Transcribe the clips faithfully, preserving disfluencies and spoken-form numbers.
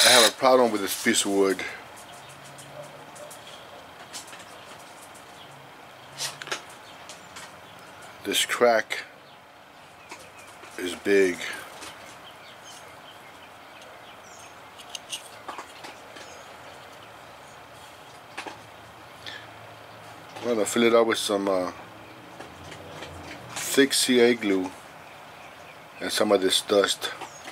I have a problem with this piece of wood. This crack is big. I'm gonna fill it up with some uh, thick C A glue and some of this dust.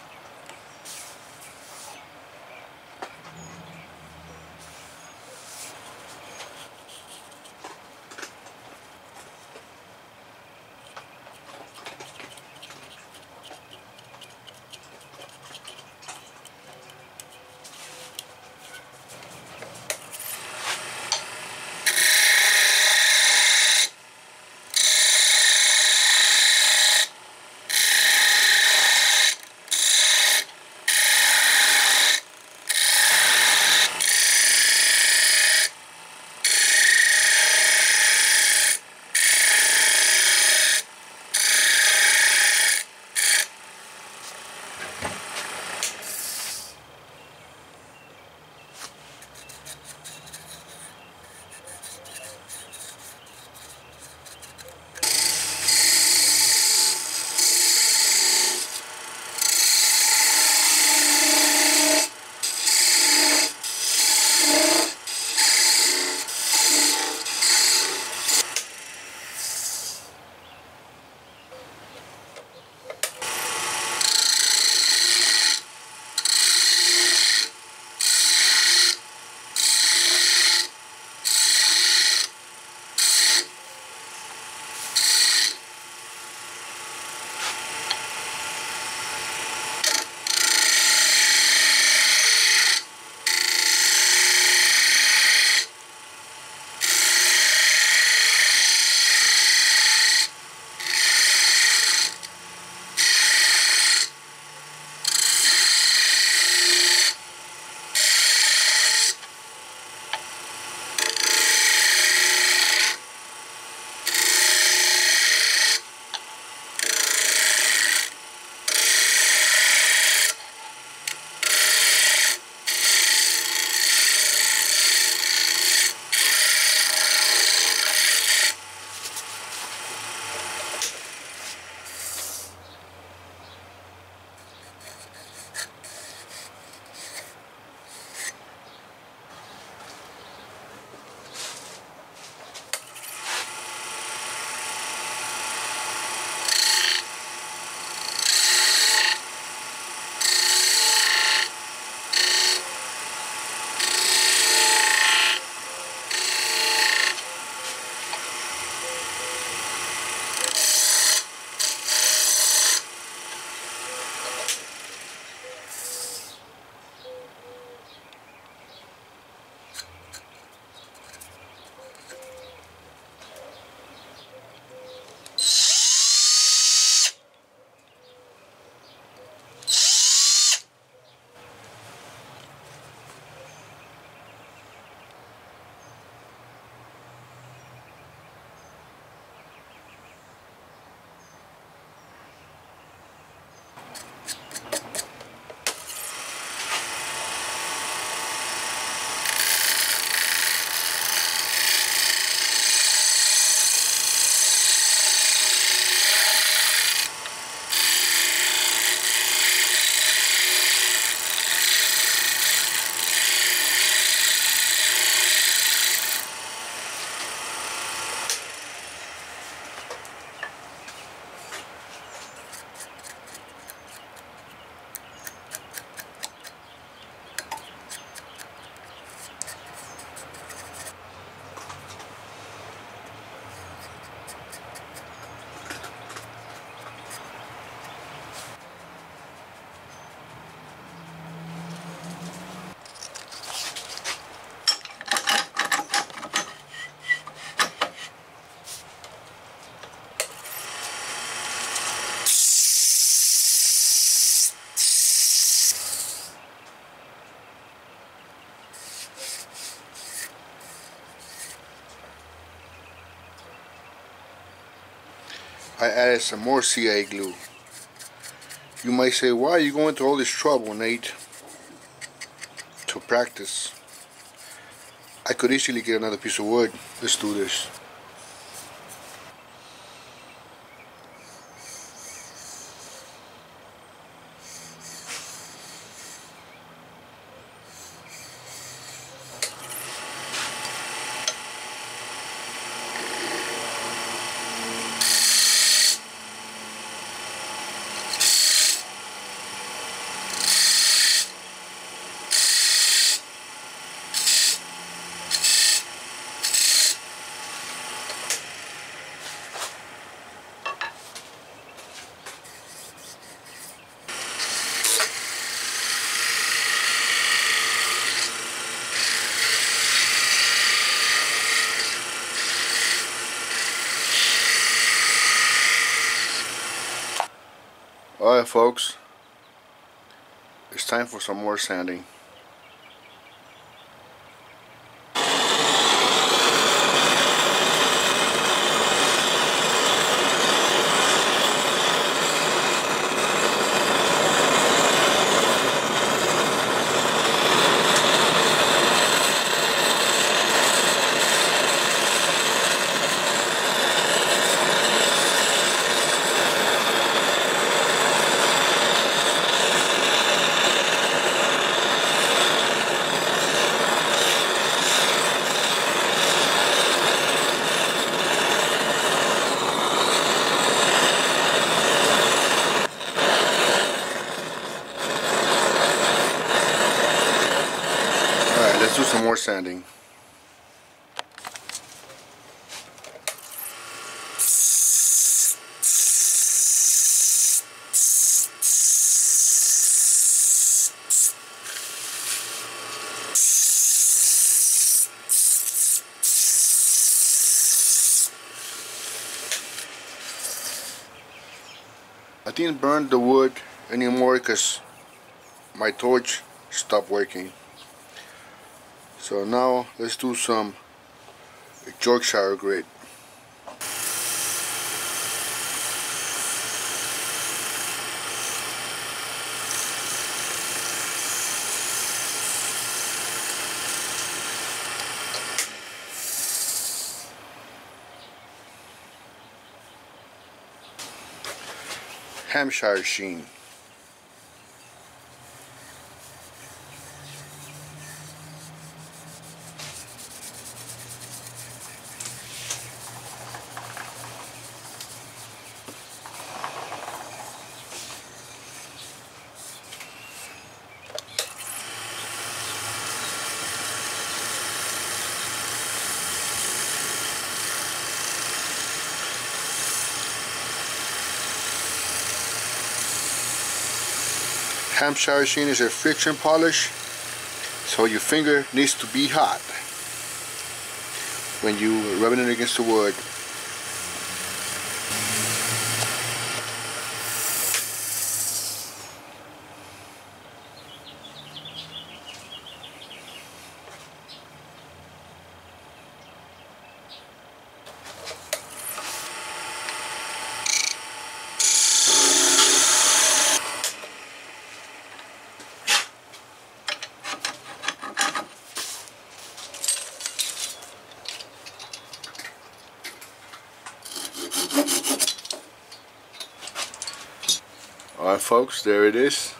I added some more C A glue. You might say, why are you going through all this trouble, Nate? to practice. I could easily get another piece of wood. Let's do this. Alright folks, it's time for some more sanding. Let's do some more sanding. I didn't burn the wood anymore because my torch stopped working. So now let's do some Yorkshire grit. Hampshire sheen. Hampshire sheen is a friction polish, so your finger needs to be hot when you rubbing it against the wood. Alright folks, there it is.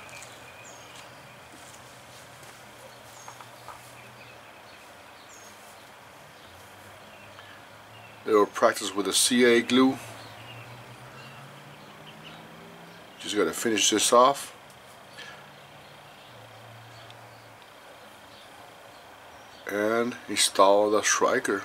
Little practice with a C A glue. Just gotta finish this off. And install the striker.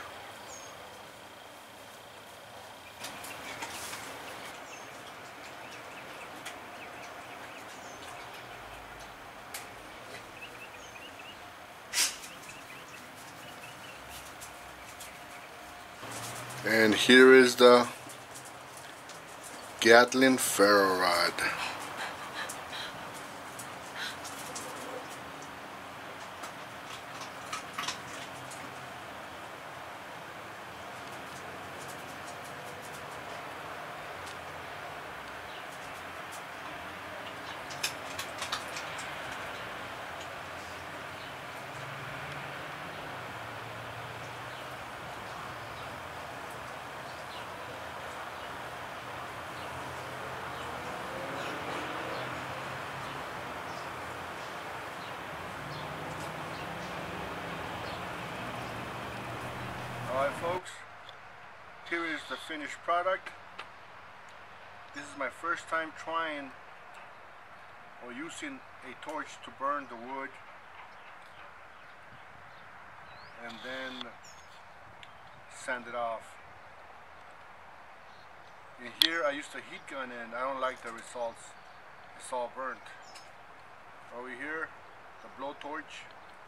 And here is the Gatling ferro rod. Alright folks, here is the finished product. This is my first time trying or using a torch to burn the wood and then sand it off. In here I used a heat gun and I don't like the results. It's all burnt. Over here, the blowtorch.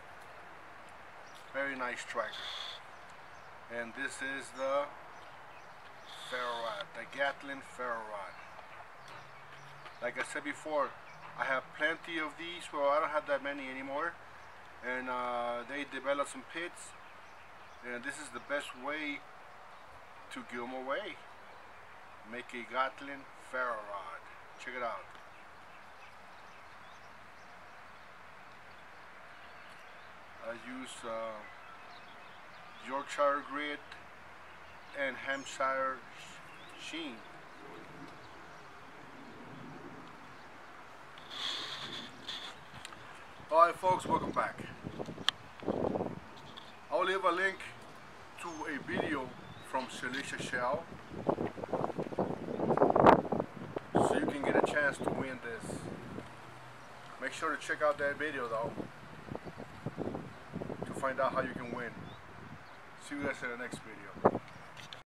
Very nice tracker. And this is the ferro rod, the Gatling ferro rod. Like I said before, I have plenty of these. Well, I don't have that many anymore. And uh, they developed some pits. And this is the best way to give them away. Make a Gatling ferro rod. Check it out. I use uh, Yorkshire grit and Hampshire sheen. Alright folks, welcome back. I'll leave a link to a video from Silicia Shell so you can get a chance to win this. Make sure to check out that video though to find out how you can win. See you guys in the next video.